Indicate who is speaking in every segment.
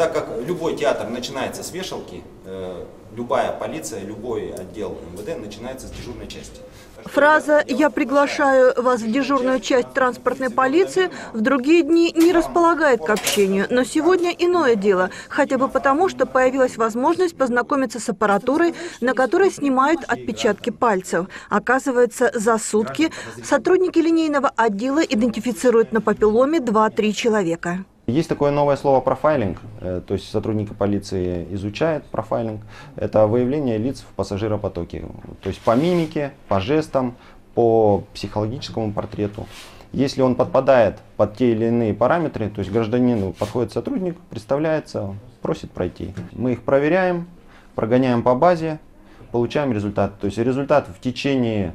Speaker 1: Так как любой театр начинается с вешалки, любая полиция, любой отдел МВД начинается с дежурной части.
Speaker 2: Фраза «я приглашаю вас в дежурную часть транспортной полиции» в другие дни не располагает к общению. Но сегодня иное дело, хотя бы потому, что появилась возможность познакомиться с аппаратурой, на которой снимают отпечатки пальцев. Оказывается, за сутки сотрудники линейного отдела идентифицируют на папилломе 2-3 человека.
Speaker 3: Есть такое новое слово профайлинг, то есть сотрудники полиции изучают профайлинг. Это выявление лиц в пассажиропотоке, то есть по мимике, по жестам, по психологическому портрету. Если он подпадает под те или иные параметры, то есть гражданину подходит сотрудник, представляется, просит пройти. Мы их проверяем, прогоняем по базе, получаем результат. То есть результат в течение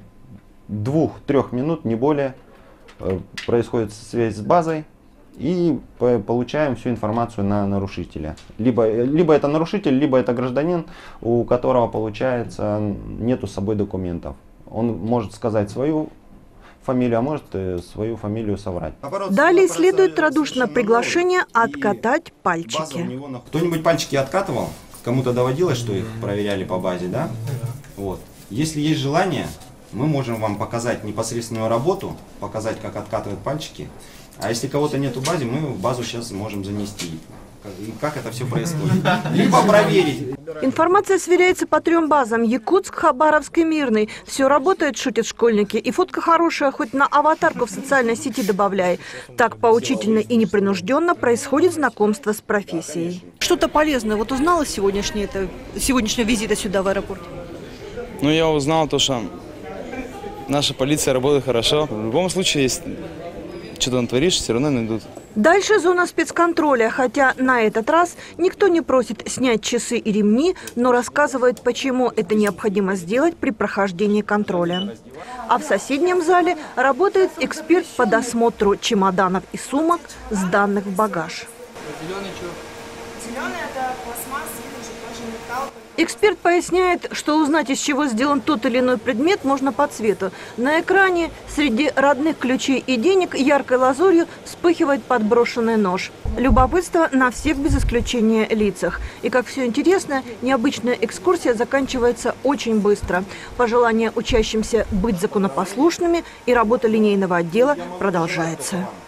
Speaker 3: 2-3 минут, не более, происходит связь с базой. И получаем всю информацию на нарушителя. Либо это нарушитель, либо это гражданин, у которого, получается, нету с собой документов. Он может сказать свою фамилию, а может свою фамилию соврать.
Speaker 2: Далее следует радушное приглашение откатать пальчики.
Speaker 1: Кто-нибудь пальчики откатывал? Кому-то доводилось, что их проверяли по базе, да? Вот. Если есть желание, мы можем вам показать непосредственную работу, показать, как откатывают пальчики. А если кого-то нет в базе, мы в базу сейчас можем занести. И как это все происходит. Либо проверить.
Speaker 2: Информация сверяется по 3 базам: Якутск, Хабаровск и Мирный. Все работает, шутят школьники. И фотка хорошая, хоть на аватарку в социальной сети добавляй. Так поучительно и непринужденно происходит знакомство с профессией. Что-то полезное вот узнала сегодняшнего визита сюда в аэропорт?
Speaker 4: Ну, я узнал то, что наша полиция работает хорошо. В любом случае, если что-то натворишь, все равно найдут.
Speaker 2: Дальше зона спецконтроля, хотя на этот раз никто не просит снять часы и ремни, но рассказывает, почему это необходимо сделать при прохождении контроля. А в соседнем зале работает эксперт по досмотру чемоданов и сумок, сданных в багаж.
Speaker 5: Зеленый – это пластмасс, или же тоже металл.
Speaker 2: Эксперт поясняет, что узнать, из чего сделан тот или иной предмет, можно по цвету. На экране среди родных ключей и денег яркой лазурью вспыхивает подброшенный нож. Любопытство на всех без исключения лицах. И как все интересно, необычная экскурсия заканчивается очень быстро. Пожелание учащимся быть законопослушными, и работа линейного отдела продолжается.